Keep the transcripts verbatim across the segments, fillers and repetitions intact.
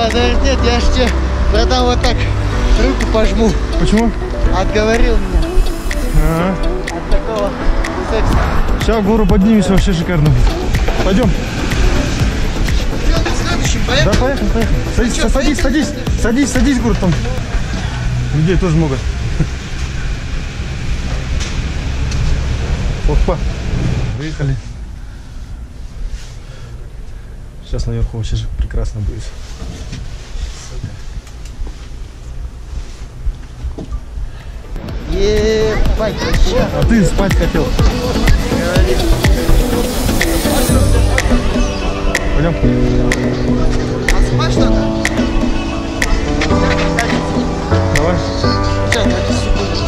А, да нет, я ж тебе продам вот так, руку пожму. Почему? Отговорил меня. А -а -а. От такого секса. Сейчас в гору поднимемся, вообще шикарно. Пойдем. Все, на следующем, поехали? Да, поехали, поехали. Садись, что, садись, садись, садись, садись, говорю, там. Людей тоже много. Опа. Выехали. Сейчас наверху вообще же прекрасно будет. Ебать, вообще. А ты спать хотел. Пойдем. А спать что-то? Давай. Сейчас, дайте секунду.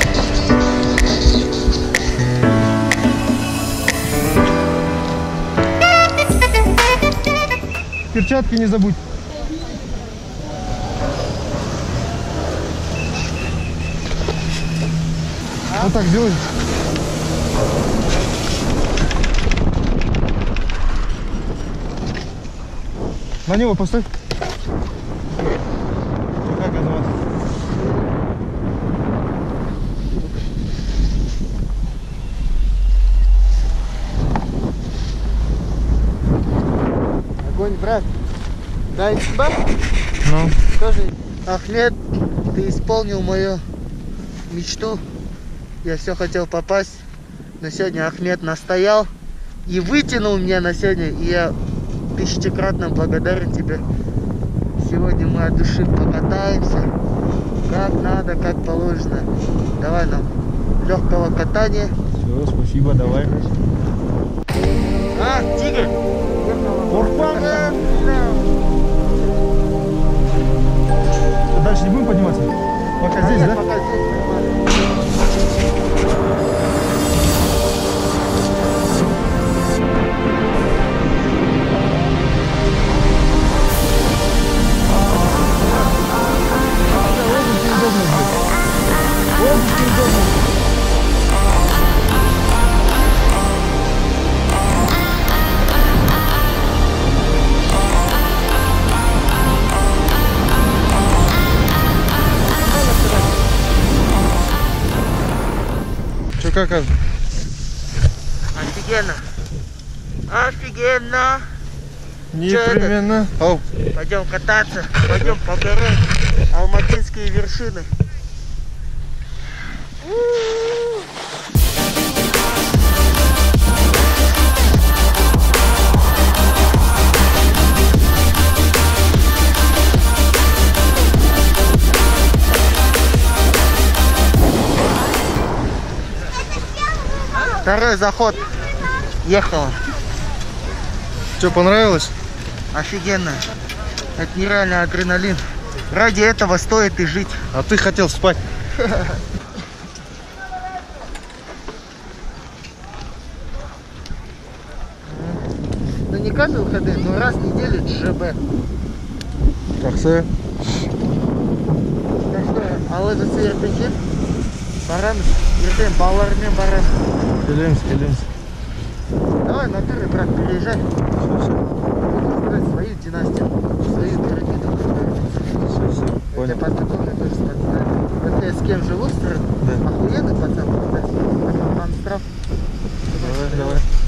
Перчатки не забудь. А? Вот так делай. На него поставь. Как это? Огонь, брат. Дай тебя. Ну. Скажи, Ахмед, ты исполнил мою мечту. Я все хотел попасть, но сегодня Ахмед настоял и вытянул меня на сегодня. И я тысячекратно благодарен тебе. Сегодня мы от души покатаемся, как надо, как положено. Давай нам легкого катания. Все, спасибо, давай. А, тигр! Орпан! Дальше не будем подниматься? Пока здесь, да? Пока здесь. Что, как? Офигенно. Офигенно. Непременно. Оу. Пойдем кататься, пойдем побирать алматинские вершины. Второй заход. Ехала. Что, понравилось? Офигенно. Это нереальный адреналин. Ради этого стоит и жить. А ты хотел спать. Ну не каждый выходные, но раз в неделю ЖБ. Жақсы. Так что, алыбысы ертеңге барамыз. Ертең балалармен барамыз. Келеміз, келеміз. Давай на туре, брат, переезжай. Будем строить свою династию, свою пирамиду. Все, все, Я понял. тебя познакомлю тоже с пацанами. Вот я с кем живу, Да. охуенный пацан, кстати. Антон Штраф. Давай, давай.